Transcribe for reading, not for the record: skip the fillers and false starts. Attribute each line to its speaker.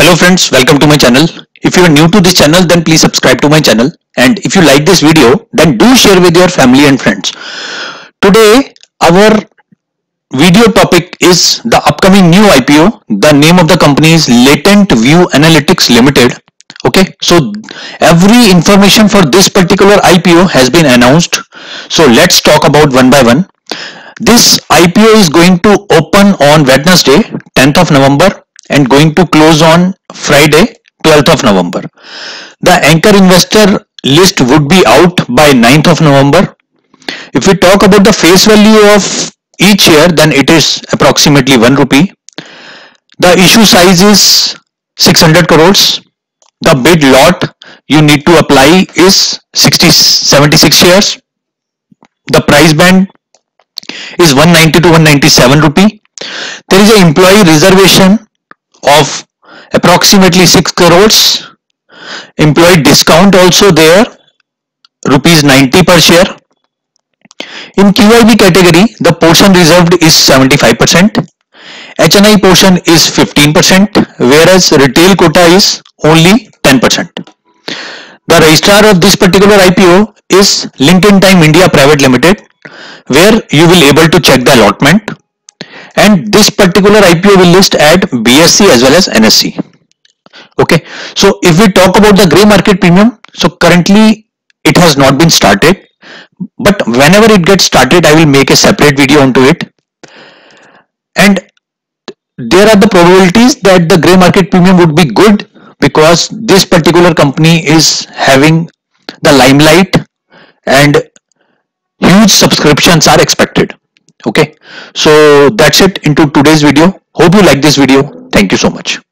Speaker 1: Hello friends, welcome to my channel. If you are new to this channel, then please subscribe to my channel, and if you like this video, then do share with your family and friends. Today our video topic is the upcoming new IPO. The name of the company is Latent View Analytics Limited. Okay, so every information for this particular IPO has been announced. So let's talk about one by one. This IPO is going to open on Wednesday 10th of November and going to close on Friday 12th of November. The anchor investor list would be out by 9th of November. If we talk about the face value of each share, then it is approximately 1 rupee. The issue size is 600 crores. The bid lot you need to apply is 76 shares. The price band is 190 to 197 rupee. There is an employee reservation of approximately 6 crores. Employee discount also there, rupees 90 per share. In QIB category, the portion reserved is 75%. HNI portion is 15%, whereas retail quota is only 10%. The registrar of this particular IPO is LinkedIn Time India Private Limited, where you will able to check the allotment, and this particular IPO will list at BSE as well as NSE. Okay, so if we talk about the grey market premium, so currently it has not been started, but whenever it gets started, I will make a separate video onto it. And there are the probabilities that the grey market premium would be good because this particular company is having the limelight and huge subscriptions are expected. Okay, so that's it into today's video. Hope you like this video. Thank you so much.